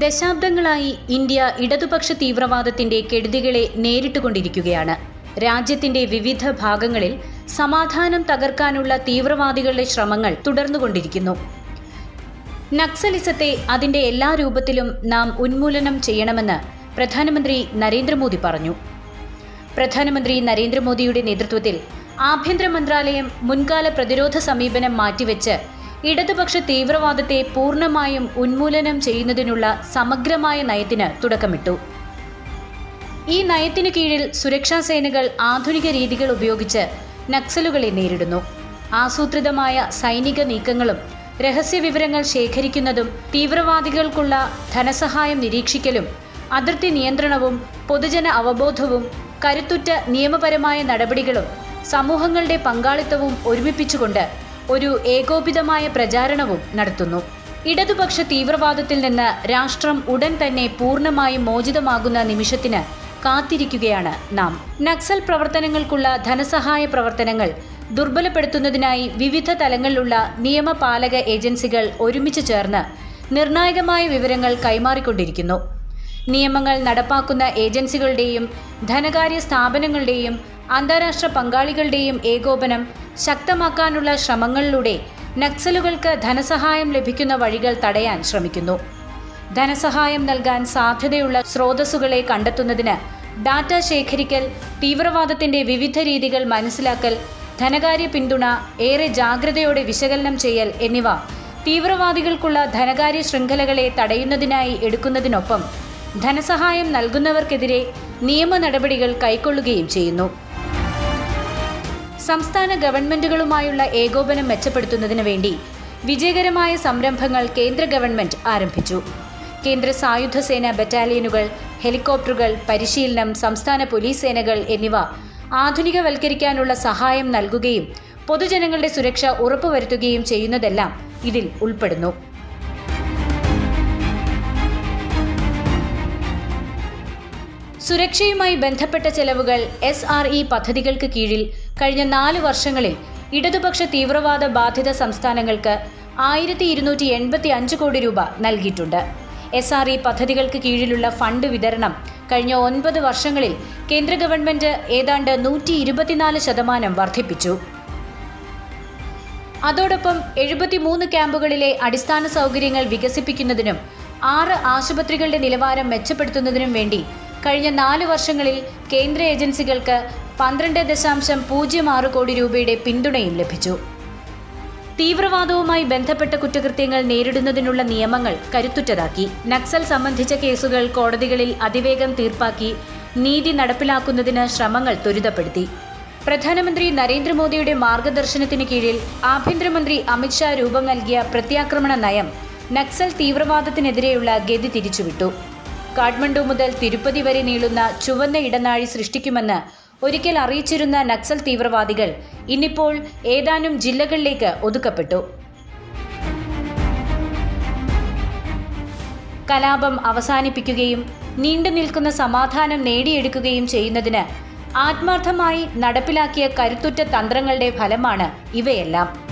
ദശാബ്ദങ്ങളായി India ഇടതുപക്ഷ തീവ്രവാദത്തിന്റെ കെടുതികളെ നേരിട്ടുകൊണ്ടിരിക്കുകയാണ്. രാജ്യത്തിന്റെ വിവിധ ഭാഗങ്ങളിൽ സമാധാനം തകർക്കാനുള്ള തീവ്രവാദികളുടെ ശ്രമങ്ങൾ തുടർന്നുകൊണ്ടിരിക്കുന്നു. നക്സലിസത്തെ അതിന്റെ എല്ലാ രൂപത്തിലും നാം ഉന്മൂലനം ചെയ്യണമെന്ന് പ്രധാനമന്ത്രി നരേന്ദ്രമോദി പറഞ്ഞു. പ്രധാനമന്ത്രി നരേന്ദ്രമോദിയുടെ നേതൃത്വത്തിൽ ആഭ്യന്തര മന്ത്രാലയം മുൻകാല പ്രതിരോധ സമീപനം മാറ്റിവെച്ച് ഇടതുപക്ഷ തീവ്രവാദത്തെ പൂർണ്ണമായും ഉന്മൂലനം ചെയ്യുന്നതിനുള്ള സമഗ്രമായ നയത്തിന് തുടക്കമിട്ടു. ഈ നയത്തിനു കീഴിൽ സുരക്ഷാ സേനകൾ ആധുനിക രീതികൾ ഉപയോഗിച്ച് നക്സലുകളെ നേരിടുന്നു. ആസൂത്രിതമായ സൈനിക നീക്കങ്ങളും രഹസ്യവിവരങ്ങൾ ശേഖരിക്കുന്നതും തീവ്രവാദികൾക്കുള്ള ധനസഹായം നിരീക്ഷിക്കലും അതിർത്തി നിയന്ത്രണവും പൊതുജന അവബോധവും കരുത്തുറ്റ നിയമപരമായ നടപടികളും സമൂഹങ്ങളുടെ പങ്കാളിത്തവും ഒരുമിപ്പിച്ചുകൊണ്ട് ഒരു ഏകോപിതമായ പ്രചാരണവും നടത്തുന്നു. ഇടതുപക്ഷ തീവ്രവാദത്തിൽ നിന്ന് രാഷ്ട്രം ഉടൻ തന്നെ പൂർണ്ണമായും മോചിതമാകുന്ന നിമിഷത്തിന് കാത്തിരിക്കുകയാണ് നാം. നക്സൽ പ്രവർത്തനങ്ങൾക്കുള്ള ധനസഹായ പ്രവർത്തനങ്ങൾ ദുർബലപ്പെടുത്തുന്നതിനായി വിവിധ തലങ്ങളിലുള്ള നിയമപാലക ഏജൻസികൾ ഒരുമിച്ച് ചേർന്ന് നിർണായകമായ വിവരങ്ങൾ കൈമാറിക്കൊണ്ടിരിക്കുന്നു. നിയമങ്ങൾ നടപ്പാക്കുന്ന ഏജൻസികളുടെയും ധനകാര്യ സ്ഥാപനങ്ങളുടെയും അന്താരാഷ്ട്ര പങ്കാളികളുടെയും ഏകോപനം ശക്തമാക്കാനുള്ള ശ്രമങ്ങളിലൂടെ നക്സലുകൾക്ക് ധനസഹായം ലഭിക്കുന്ന വഴികൾ തടയാൻ ശ്രമിക്കുന്നു. ധനസഹായം നൽകാൻ സാധ്യതയുള്ള സ്രോതസ്സുകളെ കണ്ടെത്തുന്നതിന് ഡാറ്റ ശേഖരിക്കൽ, തീവ്രവാദത്തിന്റെ വിവിധ രീതികൾ മനസ്സിലാക്കൽ, ധനകാര്യ പിന്തുണ, ഏറെ ജാഗ്രതയോടെ വിശകലനം ചെയ്യൽ എന്നിവ തീവ്രവാദികൾക്കുള്ള ധനകാര്യ ശൃംഖലകളെ തടയുന്നതിനായി എടുക്കുന്നതിനൊപ്പം ധനസഹായം നൽകുന്നവർക്കെതിരെ നിയമ നടപടികൾ കൈക്കൊള്ളുകയും ചെയ്യുന്നു. സംസ്ഥാന ഗവൺമെന്റുകളുമായുള്ള ഏകോപനം മെച്ചപ്പെടുത്തുന്നതിന് വേണ്ടി വിജയകരമായ സംരംഭങ്ങൾ കേന്ദ്ര ഗവൺമെന്റ് ആരംഭിച്ചു. കേന്ദ്ര സായുധ സേന ബറ്റാലിയനുകൾ, ഹെലികോപ്റ്ററുകൾ, പരിശീലനം, സംസ്ഥാന പോലീസ് സേനകൾ എന്നിവ ആധുനികവൽക്കരിക്കാനുള്ള സഹായം നൽകുകയും പൊതുജനങ്ങളുടെ സുരക്ഷ ഉറപ്പുവരുത്തുകയും ചെയ്യുന്നതെല്ലാം ഇതിൽ ഉൾപ്പെടുന്നു. സുരക്ഷയുമായി ബന്ധപ്പെട്ട ചെലവുകൾ SRE പദ്ധതികൾക്ക് കീഴിൽ കഴിഞ്ഞ 4 വർഷങ്ങളിൽ ഇടതുപക്ഷ തീവ്രവാദ ബാധിത സംസ്ഥാനങ്ങൾക്ക് 1285 കോടി രൂപ നൽകിയിട്ടുണ്ട്. SRE പദ്ധതികൾക്ക് കീഴിലുള്ള ഫണ്ട് വിതരണം കഴിഞ്ഞ 9 വർഷങ്ങളിൽ കേന്ദ്ര ഗവൺമെന്റ് ഏതാണ്ട് 124% വർദ്ധിപ്പിച്ചു. അതോടൊപ്പം 73 ക്യാമ്പുകളിലെ അടിസ്ഥാന സൗകര്യങ്ങൾ വികസിപ്പിക്കുന്നതിനും 6 ആശുപത്രികളുടെ നിലവാരം മെച്ചപ്പെടുത്തുന്നതിനും വേണ്ടി കഴിഞ്ഞ 4 വർഷങ്ങളിൽ കേന്ദ്ര ഏജൻസികൾക്ക് 12.06 കോടി രൂപയുടെ പിന്തുണയും ലഭിച്ചു. തീവ്രവാദവുമായി ബന്ധപ്പെട്ട കുറ്റകൃത്യങ്ങൾ നേരിടുന്നതിനുള്ള നിയമങ്ങൾ കരുത്തുറ്റതാക്കി. നക്സൽ സംബന്ധിച്ച കേസുകൾ കോടതികളിൽ അതിവേഗം തീർപ്പാക്കി നീതി നടപ്പിലാക്കുന്നതിന് ശ്രമങ്ങൾ ത്വരിതപ്പെടുത്തി. പ്രധാനമന്ത്രി നരേന്ദ്രമോദിയുടെ മാർഗദർശനത്തിന് കീഴിൽ ആഭ്യന്തരമന്ത്രി MHA രൂപം നൽകിയ പ്രത്യാക്രമണ നയം നക്സൽ തീവ്രവാദത്തിനെതിരെയുള്ള ഗതി തിരിച്ചുവിട്ടു. കാഠ്മണ്ഡു മുതൽ തിരുപ്പതി വരെ നീളുന്ന ചുവന്ന ഇടനാഴി സൃഷ്ടിക്കുമെന്ന് ഒരിക്കൽ അറിയിച്ചിരുന്ന നക്സൽ തീവ്രവാദികൾ ഇന്നിപ്പോൾ ഏതാനും ജില്ലകളിലേക്ക് ഒതുക്കപ്പെട്ടു. കലാപം അവസാനിപ്പിക്കുകയും നീണ്ടുനിൽക്കുന്ന സമാധാനം നേടിയെടുക്കുകയും ചെയ്യുന്നതിന് ആത്മാർത്ഥമായി നടപ്പിലാക്കിയ കരുത്തുറ്റ തന്ത്രങ്ങളുടെ ഫലമാണ് ഇവയെല്ലാം.